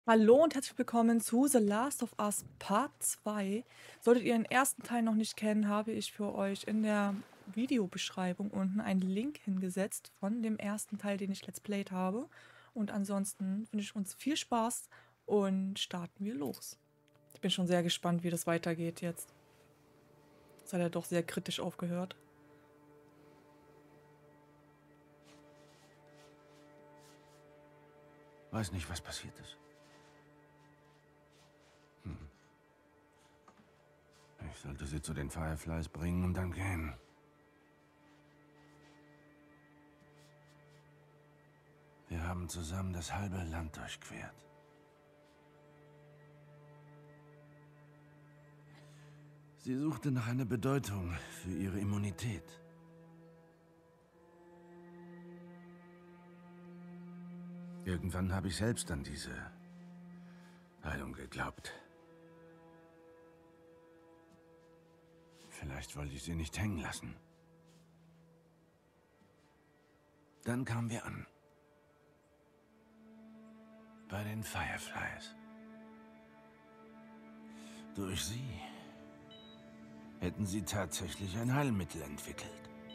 Hallo und herzlich willkommen zu The Last of Us Part 2. Solltet ihr den ersten Teil noch nicht kennen, habe ich für euch in der Videobeschreibung unten einen Link hingesetzt von dem ersten Teil, den ich let's played habe. Und ansonsten wünsche ich uns viel Spaß und starten wir los. Ich bin schon sehr gespannt, wie das weitergeht jetzt. Das hat ja doch sehr kritisch aufgehört. Weiß nicht, was passiert ist. Ich sollte sie zu den Fireflies bringen und dann gehen. Wir haben zusammen das halbe Land durchquert. Sie suchte nach einer Bedeutung für ihre Immunität. Irgendwann habe ich selbst an diese Heilung geglaubt. Vielleicht wollte ich sie nicht hängen lassen. Dann kamen wir an. Bei den Fireflies. Durch sie hätten sie tatsächlich ein Heilmittel entwickelt.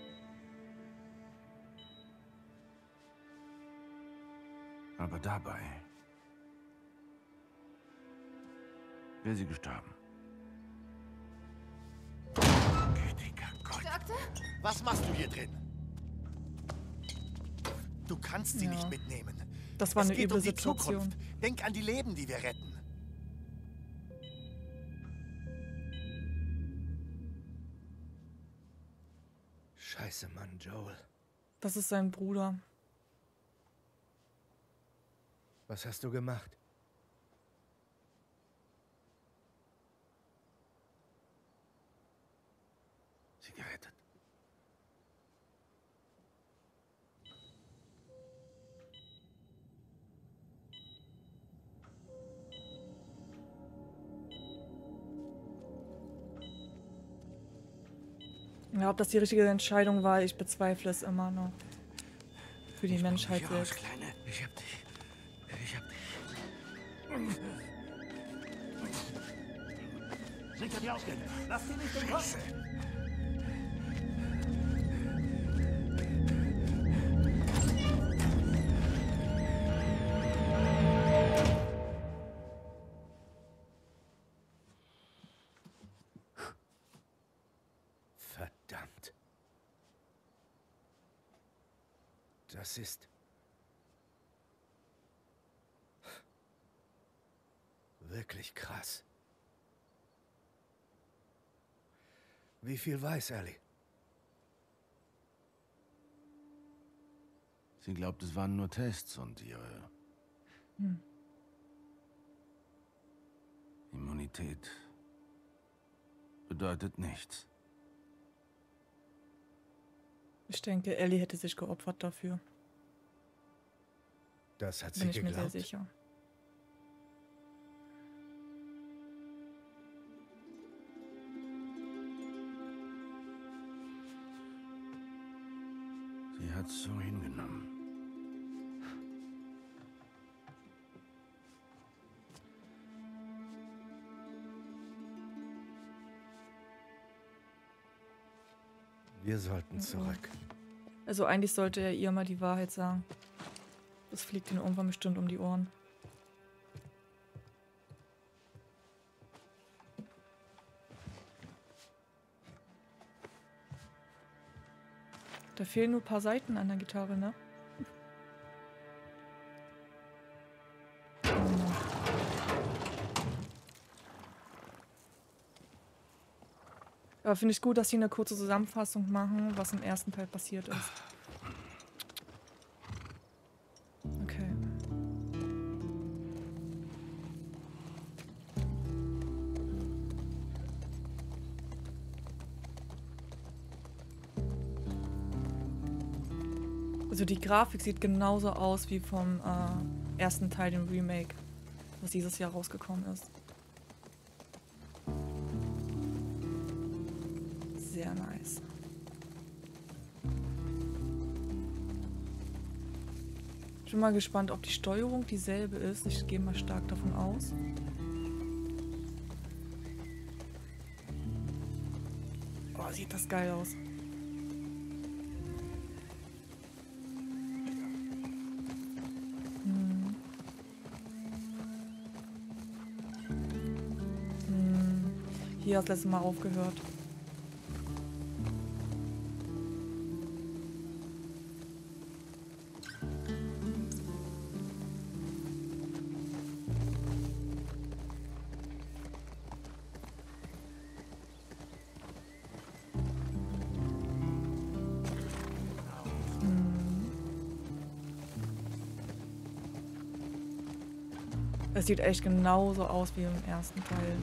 Aber dabei wäre sie gestorben. Gütiger Gott. Doktor? Was machst du hier drin? Du kannst sie Ja. nicht mitnehmen. Das war Es eine geht üble um die Situation. Zukunft. Denk an die Leben, die wir retten. Scheiße, Mann, Joel. Das ist sein Bruder. Was hast du gemacht? Sie gerettet. Ja, ob das die richtige Entscheidung war, ich bezweifle es immer noch. Für die Ich bring Menschheit dich raus, selbst. Kleine. Ich hab dich. Ich hab dich. Sicher die Ausgänge. Lass sie nicht entkommen. Verdammt. Das ist... wirklich krass. Wie viel weiß Ellie? Sie glaubt, es waren nur Tests und ihre Immunität bedeutet nichts. Ich denke, Ellie hätte sich geopfert dafür. Das hat Bin sie ich mir sehr geglaubt. sicher. Sie hat's so hingenommen. Wir sollten zurück. Also eigentlich sollte er ihr mal die Wahrheit sagen. Das fliegt ihm irgendwann bestimmt um die Ohren. Da fehlen nur ein paar Saiten an der Gitarre, ne? Aber finde ich gut, dass sie eine kurze Zusammenfassung machen, was im ersten Teil passiert ist. Okay. Also die Grafik sieht genauso aus wie vom ersten Teil, dem Remake, was dieses Jahr rausgekommen ist. Sehr nice. Ich bin mal gespannt, ob die Steuerung dieselbe ist. Ich gehe mal stark davon aus. Oh, sieht das geil aus. Hier hat das letzte Mal aufgehört. Es sieht echt genauso aus wie im ersten Teil.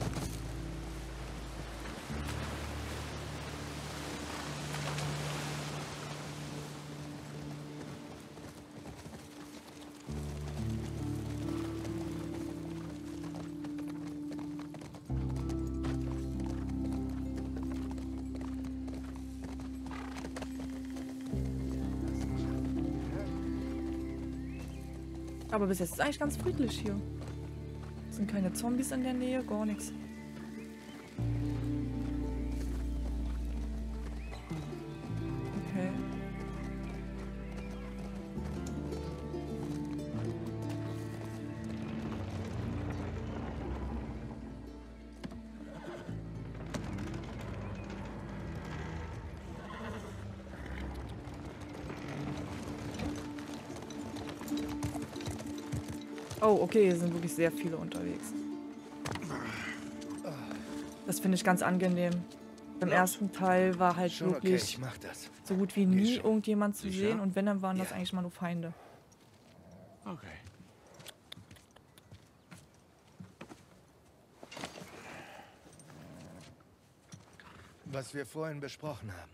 Aber bis jetzt ist es eigentlich ganz friedlich hier. Es sind keine Zombies in der Nähe, gar nichts. Okay. Oh, okay, hier sind wirklich sehr viele unterwegs. Das finde ich ganz angenehm. Beim ersten Teil war halt Schon okay, wirklich ich mach das. so gut wie nie irgendjemand zu Sicher? sehen und wenn, dann waren das Ja. eigentlich mal nur Feinde. Okay. Was wir vorhin besprochen haben.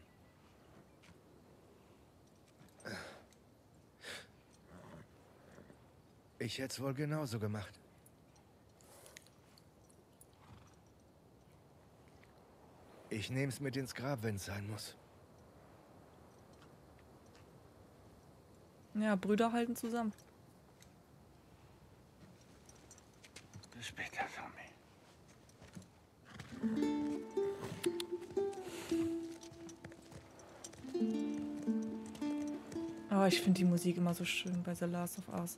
Ich hätte es wohl genauso gemacht. Ich nehm's mit ins Grab, wenn es sein muss. Ja, Brüder halten zusammen. Bis später, Tommy. Aber ich finde die Musik immer so schön bei The Last of Us.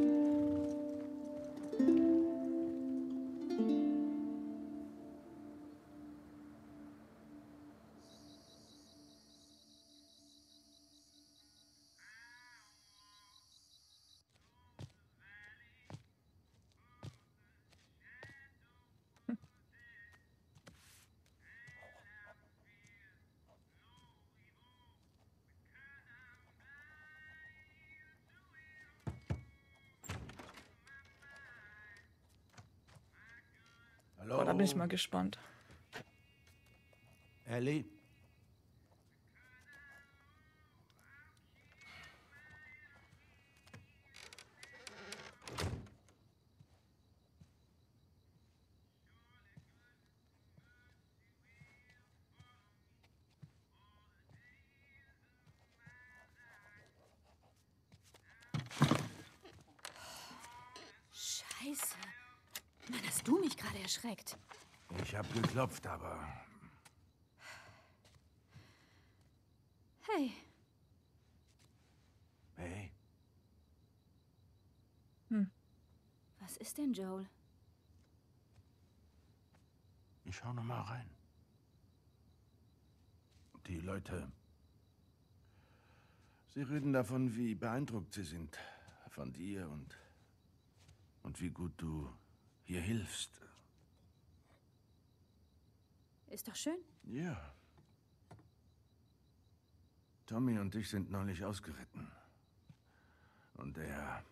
Hallo? Boah, da bin ich mal gespannt. Ellie? Scheiße. Mann, hast du mich gerade erschreckt? Ich habe geklopft, aber... Hey, Hey, was ist denn, Joel? ich schau noch mal rein. Die Leute... Sie reden davon, wie beeindruckt sie sind von dir und wie gut du hier hilfst. Ist doch schön. Ja. Tommy und ich sind neulich ausgeritten. Und er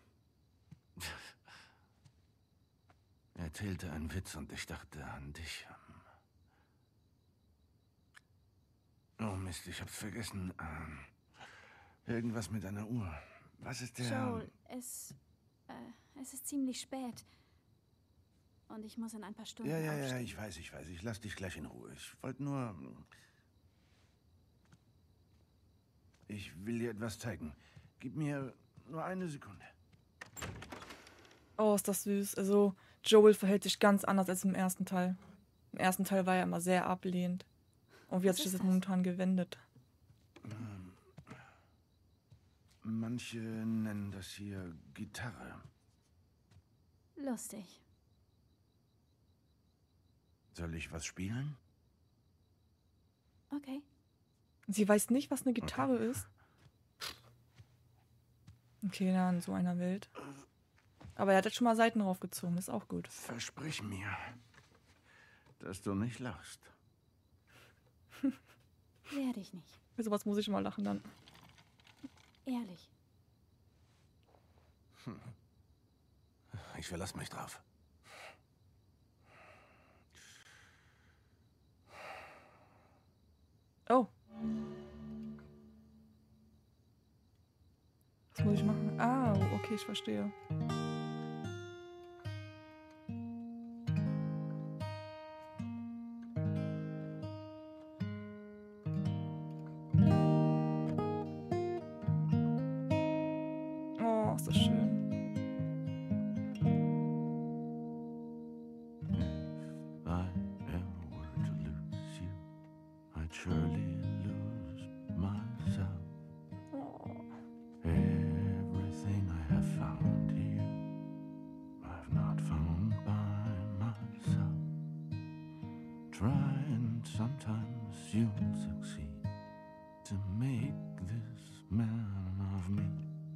erzählte einen Witz und ich dachte an dich. Oh Mist, ich hab's vergessen. Irgendwas mit einer Uhr. Was ist der... Joel, es ist ziemlich spät. Und ich muss in ein paar Stunden Ja, aufstehen. ich weiß. Ich lass dich gleich in Ruhe. Ich wollte nur... Ich will dir etwas zeigen. Gib mir nur eine Sekunde. Oh, ist das süß. Also, Joel verhält sich ganz anders als im ersten Teil. Im ersten Teil war er immer sehr ablehnend. Und wie hat Was sich das ist jetzt das? momentan gewendet? Manche nennen das hier Gitarre. Lustig. Soll ich was spielen? Okay. Sie weiß nicht, was eine Gitarre ist. Okay, na, in so einer Welt. Aber er hat jetzt schon mal Saiten draufgezogen, ist auch gut. Versprich mir, dass du nicht lachst. Werde ich nicht. Für sowas muss ich mal lachen dann. Ehrlich. Ich verlasse mich drauf. Oh. Was muss ich machen? Ah, okay, ich verstehe. Oh, ist das schön. If I ever were to lose you, I'd surely lose myself. Oh. Everything I have found here, I've not found by myself. Try and sometimes you'll succeed to make this man of me.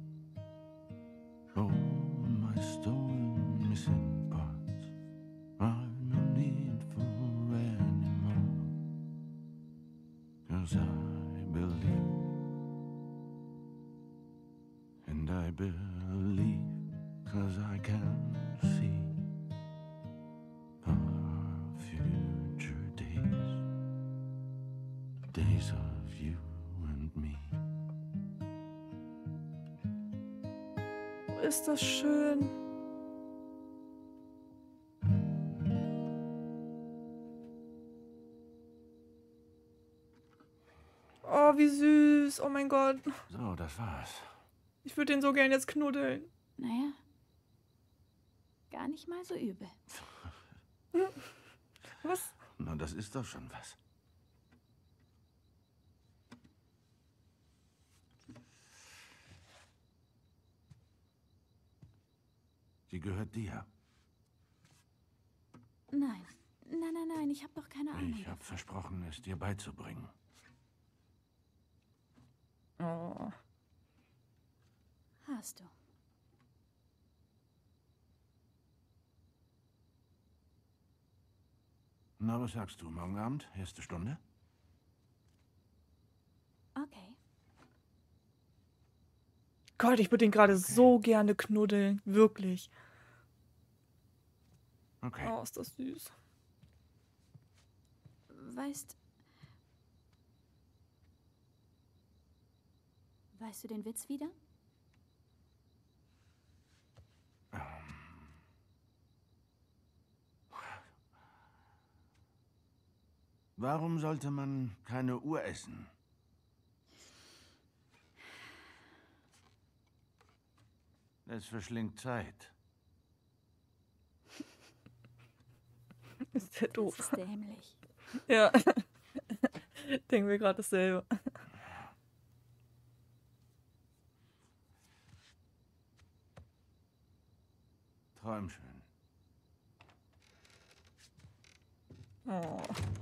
Oh, my stolen missing parts, I've no need for any more. 'Cause I believe, and I believe 'cause I can see our future days, days of you and me. Ist das schön. Oh, wie süß. Oh mein Gott. So, das war's. Ich würde den so gern jetzt knuddeln. Naja. Gar nicht mal so übel. Was? Na, das ist doch schon was. Sie gehört dir. Nein. Nein, ich habe doch keine Ahnung. Ich habe versprochen, es dir beizubringen. Oh. Hast du. Na, was sagst du? Morgen Abend? Erste Stunde? Okay. Gott, ich würde den gerade so gerne knuddeln. Wirklich. Okay. Oh, ist das süß. Weißt du den Witz wieder? Warum sollte man keine Uhr essen? Es verschlingt Zeit. Ist der Das doof. ist dämlich. Ja. Denken wir gerade dasselbe. Träum schön. Oh.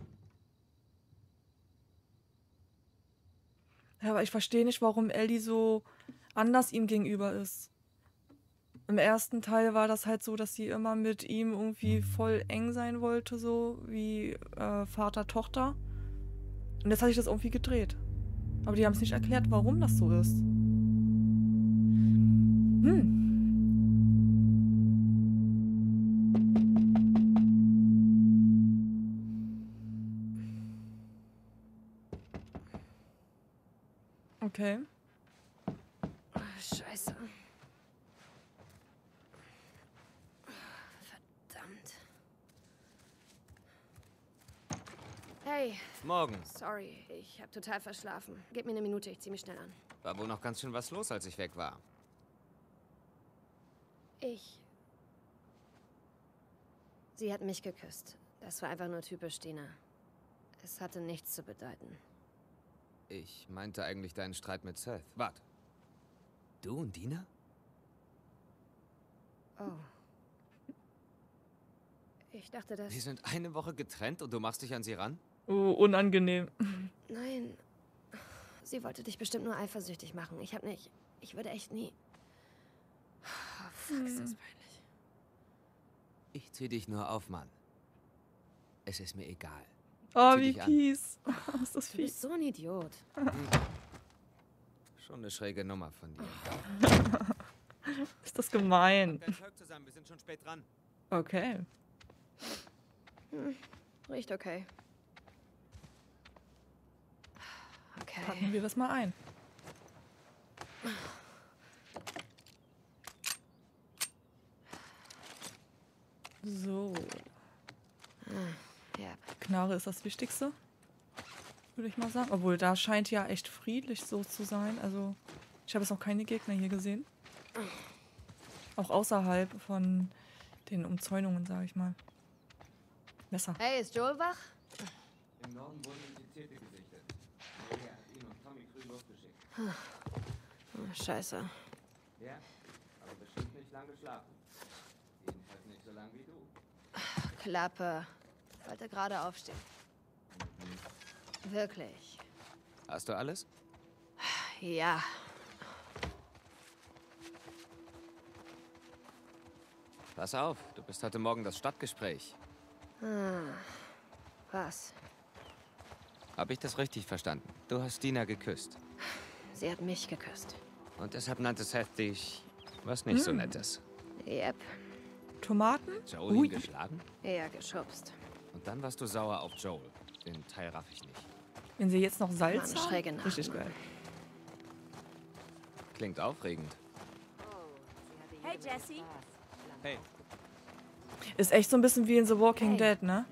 Ja, aber ich verstehe nicht, warum Ellie so anders ihm gegenüber ist. Im ersten Teil war das halt so, dass sie immer mit ihm irgendwie voll eng sein wollte, so wie Vater, Tochter. Und jetzt hat sich das irgendwie gedreht. Aber die haben es nicht erklärt, warum das so ist. Okay. Scheiße. Verdammt. Hey, Morgen. sorry, ich habe total verschlafen. Gib mir eine Minute, ich zieh mich schnell an. War wohl noch ganz schön was los, als ich weg war. Ich Sie hat mich geküsst. Das war einfach nur typisch Dina. Es hatte nichts zu bedeuten. Ich meinte eigentlich deinen Streit mit Seth. Warte. Du und Dina? Oh. Ich dachte, dass... Sie sind eine Woche getrennt und du machst dich an sie ran? Oh, unangenehm. Nein. Sie wollte dich bestimmt nur eifersüchtig machen. Ich würde echt nie... Oh, fuck, ist das peinlich. Ich zieh dich nur auf, Mann. Es ist mir egal. Oh, Zieh wie dich an. fies. Ist das Du fies. bist so ein Idiot. Schon eine schräge Nummer von dir. Ist das gemein. Zusammen, wir sind schon spät dran. Okay. Riecht okay. Packen wir das mal ein. So. Ja. Knarre ist das Wichtigste, würde ich mal sagen. Obwohl, da scheint ja echt friedlich so zu sein. Also, ich habe jetzt noch keine Gegner hier gesehen. Auch außerhalb von den Umzäunungen, sage ich mal. Messer. Hey, ist Joel wach? Im Norden wurden Infizierte gesichtet. Maria hat ihn und Tommy früh losgeschickt. Oh, scheiße. Ja, aber bestimmt nicht lang geschlafen. Jedenfalls nicht so lang wie du. Klappe. Wollte gerade aufstehen. Wirklich. Hast du alles? Ja. Pass auf, du bist heute Morgen das Stadtgespräch. Was? Hab ich das richtig verstanden? Du hast Dina geküsst. Sie hat mich geküsst. Und deshalb nannte Seth dich was nicht so Nettes. Yep. Tomaten? Joel Ui. ihn geschlagen? Eher geschubst. Und dann warst du sauer auf Joel. Den Teil raff ich nicht. Wenn sie jetzt noch Salz Mann, haben? schräge Namen. Richtig geil. Klingt aufregend. Hey, Jesse. Hey. Ist echt so ein bisschen wie in The Walking Hey. Dead, ne?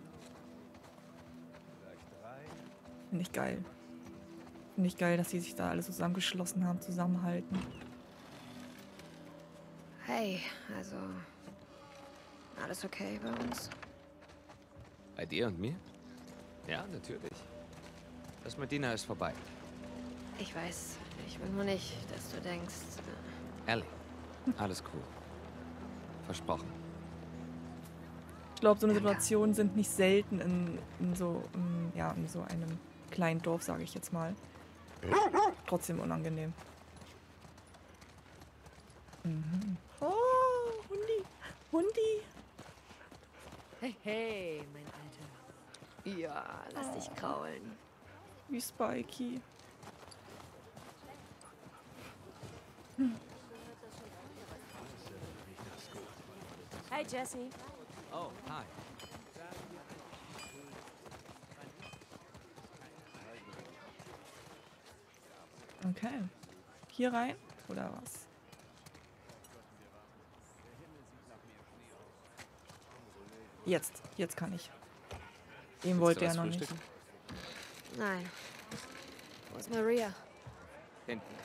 Finde ich geil. Finde ich geil, dass sie sich da alle zusammengeschlossen haben, zusammenhalten. Hey, also... Alles okay bei uns? Bei dir und mir? Ja, natürlich. Das mit Dina ist vorbei. Ich weiß. Ich will nur nicht, dass du denkst... Ehrlich. Alles cool. Versprochen. Ich glaube, so eine Situation sind nicht selten in so einem kleinen Dorf, sage ich jetzt mal. Trotzdem unangenehm. Mhm. Oh, Hundi. Hundi. Hey, hey, mein Alter. Ja, lass dich kraulen. Wie Spikey. Hey, Jesse. Oh, hi. Okay. Hier rein? Oder was? Jetzt kann ich. Eben wollte er noch nicht. frühstücken? Nein. Wo ist Maria? Hinten.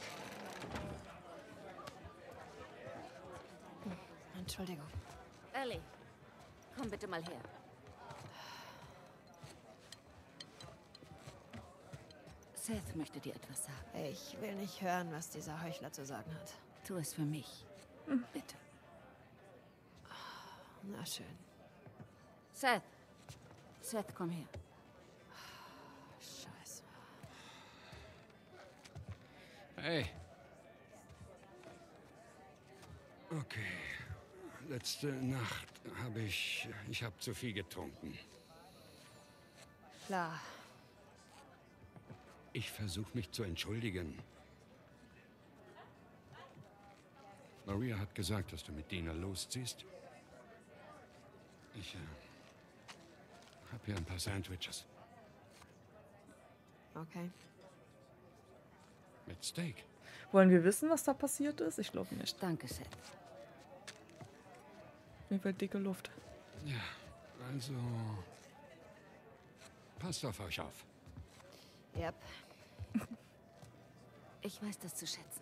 Entschuldigung. Ellie, komm bitte mal her. Seth möchte dir etwas sagen. Ich will nicht hören, was dieser Heuchler zu sagen hat. Tu es für mich. Bitte. Na schön. Seth. Seth, komm her. Scheiße. Hey. Okay. Letzte Nacht habe ich habe zu viel getrunken. Klar. Ich versuche mich zu entschuldigen. Maria hat gesagt, dass du mit Dina losziehst. Ich habe hier ein paar Sandwiches Okay. mit Steak. Wollen wir wissen, was da passiert ist? Ich glaube nicht. Danke, Seth. Mir wird dicke Luft. Ja, also passt auf euch auf. Yep. Ich weiß das zu schätzen.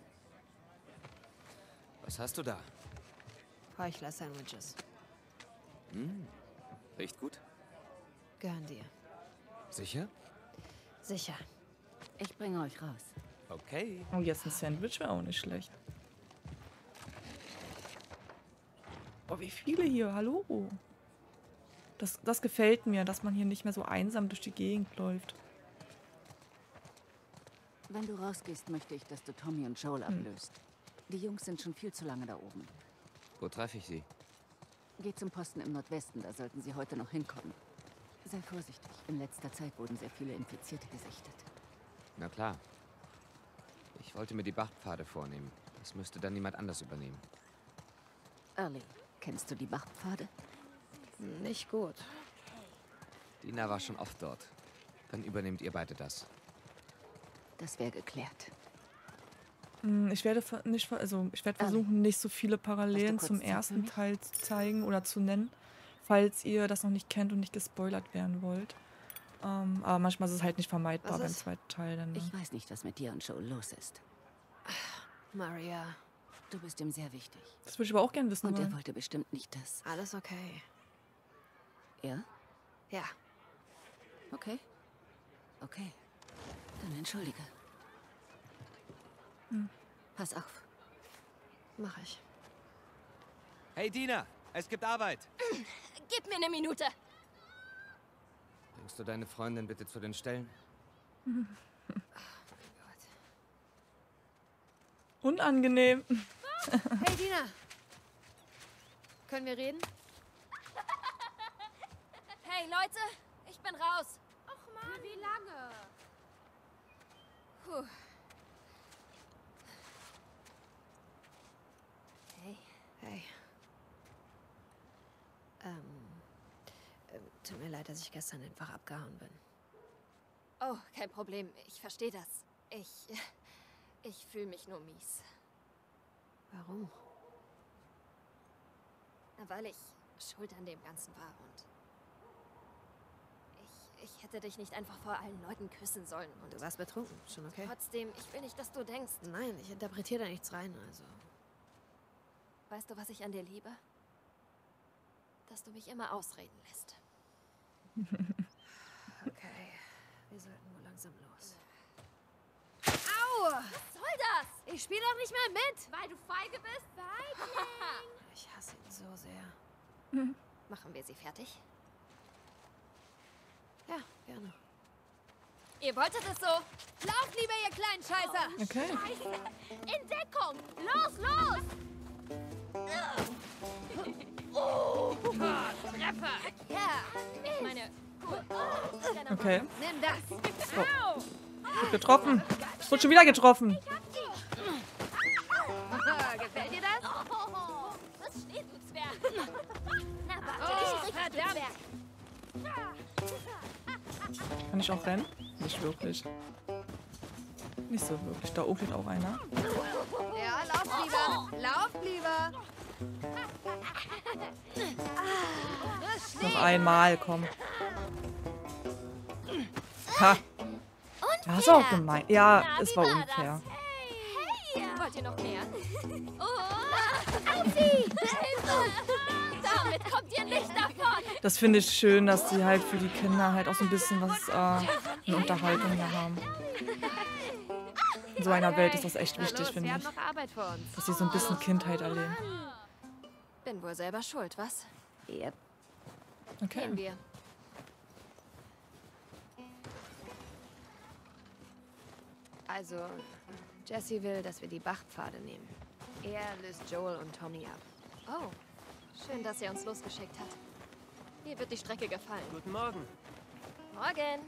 Was hast du da? Heuchler-Sandwiches. Riecht gut? Gehören dir. Sicher? Sicher. Ich bringe euch raus. Okay. Oh, jetzt ein Sandwich wäre auch nicht schlecht. Oh, wie viele hier. Hallo. Das gefällt mir, dass man hier nicht mehr so einsam durch die Gegend läuft. Wenn du rausgehst, möchte ich, dass du Tommy und Joel ablöst. Die Jungs sind schon viel zu lange da oben. Wo treffe ich sie? Geh zum Posten im Nordwesten, da sollten sie heute noch hinkommen. Sei vorsichtig. In letzter Zeit wurden sehr viele Infizierte gesichtet. Na klar. Ich wollte mir die Bachpfade vornehmen. Das müsste dann niemand anders übernehmen. Early, kennst du die Bachpfade? Nicht gut. Dina war schon oft dort. Dann übernehmt ihr beide das. Das wäre geklärt. Ich werde versuchen, nicht so viele Parallelen zum ersten Teil zu zeigen oder zu nennen, falls ihr das noch nicht kennt und nicht gespoilert werden wollt. Aber manchmal ist es halt nicht vermeidbar beim zweiten Teil. Dann, Ich weiß nicht, was mit dir und Joel los ist. Maria. Du bist ihm sehr wichtig. Das würde ich aber auch gerne wissen Und er wollen. wollte bestimmt nicht das. Alles okay. Ja? Ja. Okay. Okay. Dann entschuldige. Pass auf. Mach ich. Hey Dina, es gibt Arbeit. Gib mir eine Minute. Bringst du deine Freundin bitte zu den Stellen? Unangenehm. Hey, Dina. Können wir reden? Hey, Leute, ich bin raus. Och Mann, wie lange? Puh. Hey. Hey. Tut mir leid, dass ich gestern einfach abgehauen bin. Oh, kein Problem. Ich verstehe das. Ich fühle mich nur mies. Warum? Na, weil ich schuld an dem Ganzen war und ich hätte dich nicht einfach vor allen Leuten küssen sollen. Und Du warst betrunken, schon okay? trotzdem, ich will nicht, dass du denkst. Nein, ich interpretiere da nichts rein, also. Weißt du, was ich an dir liebe? Dass du mich immer ausreden lässt. Okay, wir sollten wohl langsam los. Au! Was soll das? Ich spiele doch nicht mehr mit! Weil du feige bist? Feigling! Ich hasse ihn so sehr. Machen wir sie fertig? Ja, gerne. Ihr wolltet es so? Lauf lieber, ihr kleinen Scheißer! Okay. Scheiße! In Deckung! Los, los! Treffer! Ja, ich meine... Okay. Nimm das! Oh. Gut getroffen. Ich wurde schon wieder getroffen. Gefällt dir das? Oh, was steht du, Zwerg? Na, warte, ich richte verdammt! Kann ich auch rennen? Nicht wirklich. Nicht so wirklich. Da oben steht auch einer. Ja, lauf lieber! Lauf lieber! Noch einmal, komm. Ha. Das ist auch gemein. Ja, es war unfair. Hey, wollt ihr noch mehr? Alfie! Damit kommt ihr nicht davon! Das finde ich schön, dass sie halt für die Kinder halt auch so ein bisschen was eine Unterhaltung hier haben. In so einer Welt ist das echt wichtig, finde Wir haben ich. noch Arbeit vor uns. Dass sie so ein bisschen Kindheit erleben. Bin wohl selber schuld, was? Yep. Okay. Gehen wir. Also, Jesse will, dass wir die Bachpfade nehmen. Er löst Joel und Tommy ab. Oh, schön, dass er uns losgeschickt hat. Mir wird die Strecke gefallen. Guten Morgen. Morgen.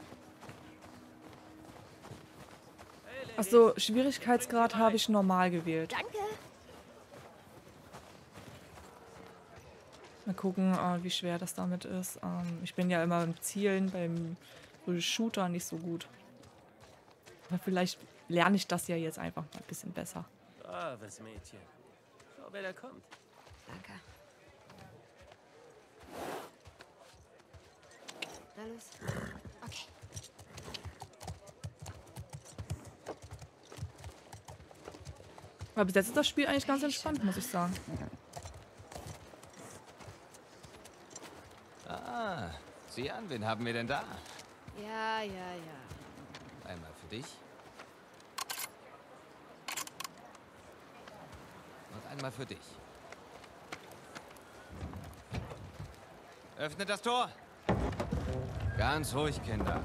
Achso, Schwierigkeitsgrad habe ich normal gewählt. Danke. Mal gucken, wie schwer das damit ist. Ich bin ja immer beim Zielen, beim Shooter nicht so gut. Aber vielleicht lerne ich das ja jetzt einfach mal ein bisschen besser. Braves Mädchen. Schau, wer da kommt. Danke. Na los. Okay. Aber bis jetzt ist das Spiel eigentlich ganz entspannt, muss ich sagen. Ah, sieh an, wen haben wir denn da? Ja, ja, ja. Einmal für dich. Und einmal für dich. Öffnet das Tor! Ganz ruhig, Kinder.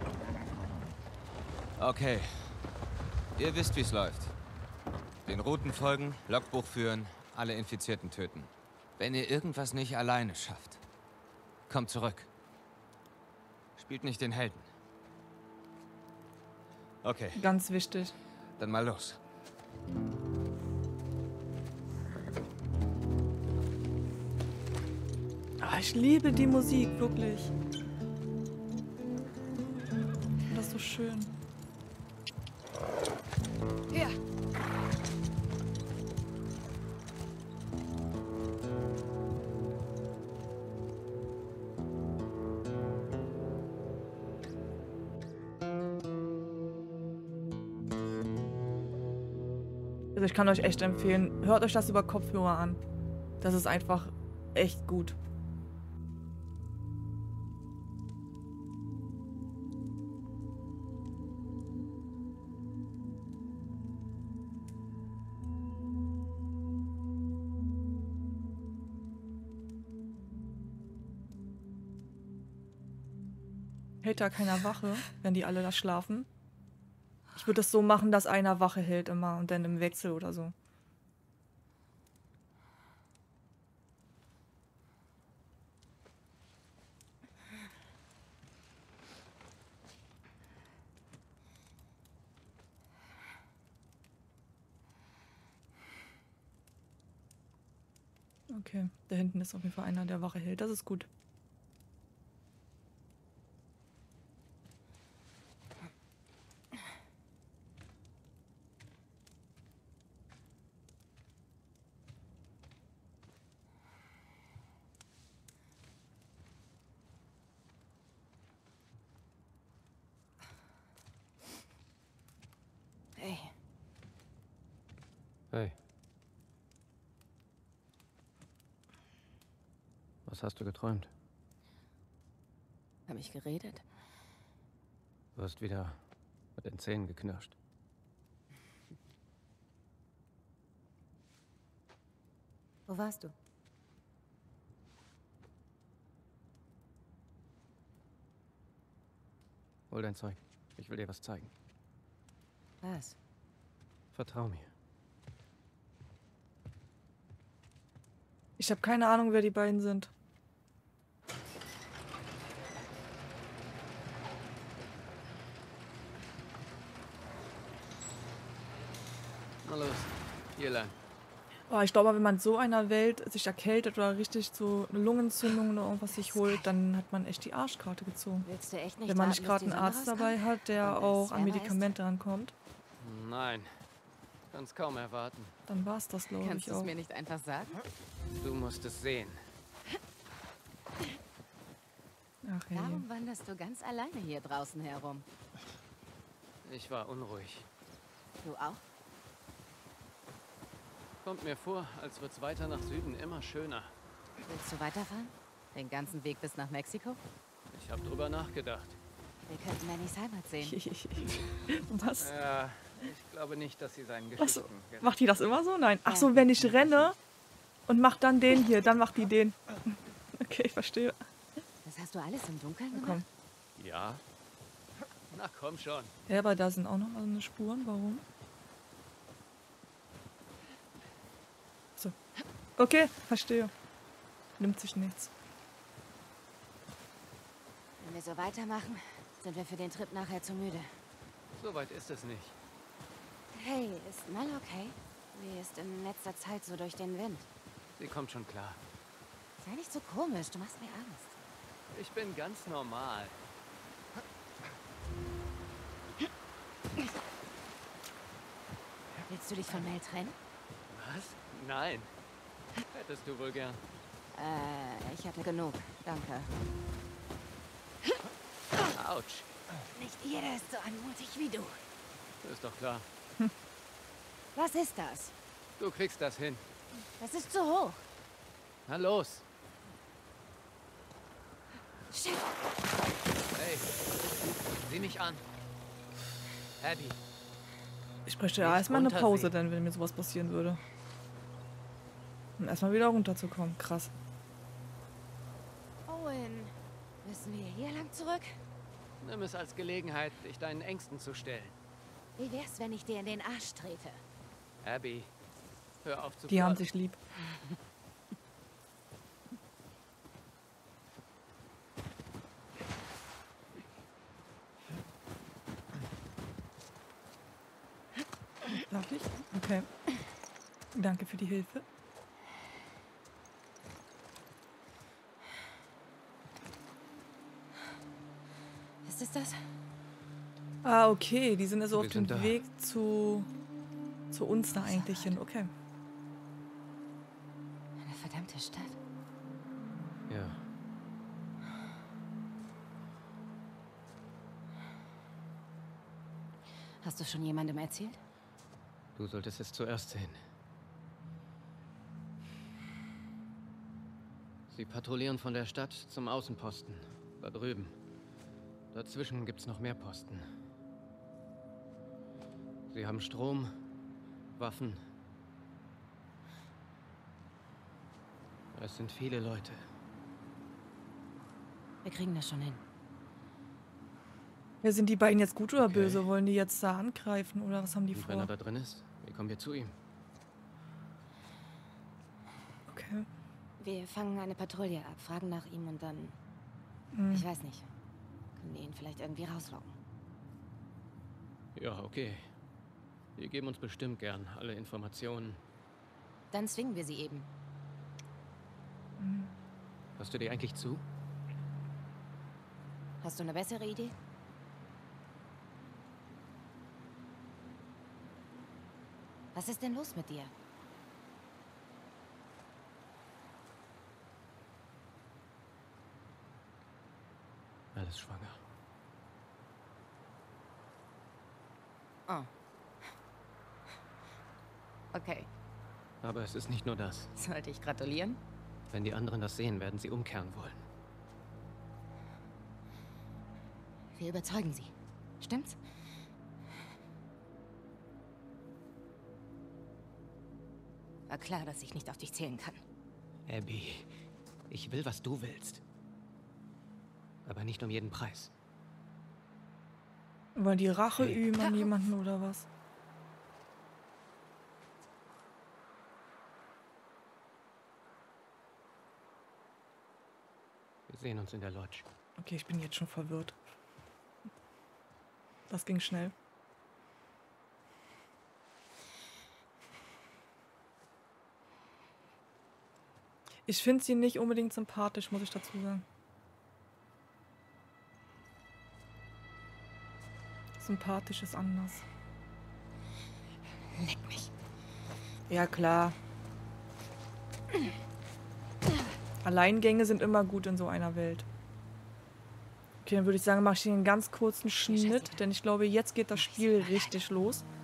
Okay. Ihr wisst, wie es läuft. Den Routen folgen, Logbuch führen, alle Infizierten töten. Wenn ihr irgendwas nicht alleine schafft, kommt zurück. Spielt nicht den Helden. Okay. Ganz wichtig. Dann mal los. Ah, ich liebe die Musik, wirklich. Das ist so schön. Ja. Also ich kann euch echt empfehlen, hört euch das über Kopfhörer an. Das ist einfach echt gut. Hält da keiner Wache, wenn die alle da schlafen? Ich würde das so machen, dass einer Wache hält immer und dann im Wechsel oder so. Okay, da hinten ist auf jeden Fall einer, der Wache hält. Das ist gut. Hey, Hey. Was hast du geträumt? hab ich geredet? Du hast wieder mit den Zähnen geknirscht. Wo warst du? Hol dein Zeug. Ich will dir was zeigen. Was? Vertrau mir. Ich habe keine Ahnung, wer die beiden sind. Na los, hier lang. Oh, ich glaube, wenn man in so einer Welt sich erkältet oder richtig so eine Lungenentzündung oder irgendwas sich holt, dann hat man echt die Arschkarte gezogen. Willst du echt nicht Wenn man warten, nicht gerade bis einen die Arzt Sonne dabei rauskommt? hat, der Und es auch an wärmer Medikamente rankommt, Nein. Kann's kaum erwarten. dann war es das, glaube Kannst ich du es auch. mir nicht einfach sagen? Du musst es sehen. Ach hey. Warum wanderst du ganz alleine hier draußen herum? Ich war unruhig. Du auch? Kommt mir vor, als wird's weiter nach Süden immer schöner. Willst du weiterfahren? Den ganzen Weg bis nach Mexiko? Ich habe drüber nachgedacht. Wir könnten Mannys Heimat sehen. Was? Ja, ich glaube nicht, dass sie seinen Was? Geschichten... Macht die das immer so? Nein. Ach so, wenn ich renne und mach dann den hier, dann macht die den. Okay, ich verstehe. Das hast du alles im Dunkeln Na, gemacht? komm. Ja? Na komm schon. Ja, aber da sind auch noch eine Spuren. Warum? So. Okay, verstehe. Nimmt sich nichts. Wenn wir so weitermachen, sind wir für den Trip nachher zu müde. So weit ist es nicht. Hey, ist Mel okay? Sie ist in letzter Zeit so durch den Wind. Sie kommt schon klar. Sei nicht so komisch, du machst mir Angst. Ich bin ganz normal. Willst du dich von Mel trennen? Was? Nein. Hättest du wohl gern. Ich hatte genug. Danke. Autsch. Nicht jeder ist so anmutig wie du. Ist doch klar. Was ist das? Du kriegst das hin. Das ist zu hoch. Na los. Shit. Hey, sieh mich an. Abby. Ich bräuchte ja erstmal eine Pause, denn wenn mir sowas passieren würde. Um erstmal wieder runterzukommen. Krass. Owen, müssen wir hier lang zurück? Nimm es als Gelegenheit, dich deinen Ängsten zu stellen. Wie wär's, wenn ich dir in den Arsch trete? Abby, hör auf zu Die haben flirten. sich lieb. Darf ich? Okay. Danke für die Hilfe. Was ist das? Ah, okay. Die sind also Wir auf dem sind da. Weg zu uns da eigentlich hin. Okay. Eine verdammte Stadt. Ja, Hast du schon jemandem erzählt? du solltest es zuerst sehen. Sie patrouillieren von der Stadt zum Außenposten. Da drüben. Dazwischen gibt's noch mehr Posten. Sie haben Strom, Waffen. Es sind viele Leute. Wir kriegen das schon hin. Ja, sind die beiden jetzt gut oder Okay. böse? Wollen die jetzt da angreifen oder was haben die Und wenn er vor? da drin ist, wie kommen wir zu ihm? Okay. Wir fangen eine Patrouille ab, fragen nach ihm und dann... Hm. Ich weiß nicht. Können wir ihn vielleicht irgendwie rauslocken? Ja, okay. Wir geben uns bestimmt gern alle Informationen. Dann zwingen wir sie eben. Hörst du dir eigentlich zu? Hast du eine bessere Idee? Was ist denn los mit dir? Alles schwanger. Oh. Okay. Aber es ist nicht nur das. Sollte ich gratulieren? Wenn die anderen das sehen, werden sie umkehren wollen. Wir überzeugen sie. Stimmt's? War klar, dass ich nicht auf dich zählen kann. Abby, ich will, was du willst. Aber nicht um jeden Preis. Wollen die Rache Hey. üben an jemanden oder was? Wir sehen uns in der Lodge. Okay, ich bin jetzt schon verwirrt. Das ging schnell. Ich finde sie nicht unbedingt sympathisch, muss ich dazu sagen. Sympathisch ist anders. Leck mich. Ja, klar. Alleingänge sind immer gut in so einer Welt. Okay, dann würde ich sagen, mache ich hier einen ganz kurzen Schnitt, denn ich glaube, jetzt geht das Spiel richtig los.